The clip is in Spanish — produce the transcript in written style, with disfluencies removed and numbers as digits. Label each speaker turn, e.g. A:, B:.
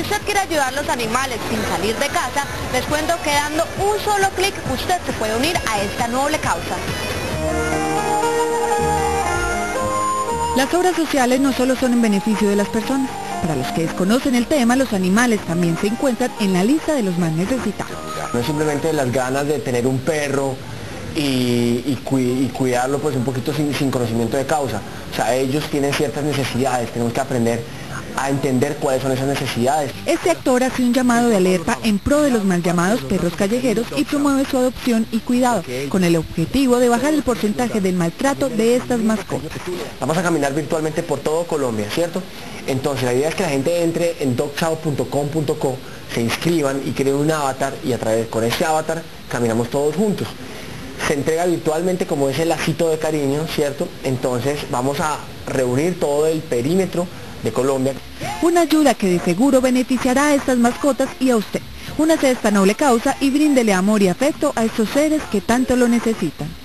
A: Si usted quiere ayudar a los animales sin salir de casa, les cuento que dando un solo clic usted se puede unir a esta noble causa.
B: Las obras sociales no solo son en beneficio de las personas. Para los que desconocen el tema, los animales también se encuentran en la lista de los más necesitados.
C: No es simplemente las ganas de tener un perro y cuidarlo pues un poquito sin conocimiento de causa. O sea, ellos tienen ciertas necesidades, tenemos que aprender a entender cuáles son esas necesidades.
B: Este actor hace un llamado de alerta en pro de los mal llamados perros callejeros y promueve su adopción y cuidado, con el objetivo de bajar el porcentaje del maltrato de estas mascotas.
C: Vamos a caminar virtualmente por todo Colombia, ¿cierto? Entonces la idea es que la gente entre en dogchow.com.co, se inscriban y creen un avatar y con ese avatar caminamos todos juntos. Se entrega virtualmente como ese lacito de cariño, ¿cierto? Entonces vamos a reunir todo el perímetro de Colombia.
B: Una ayuda que de seguro beneficiará a estas mascotas y a usted. Únase a esta noble causa y bríndele amor y afecto a estos seres que tanto lo necesitan.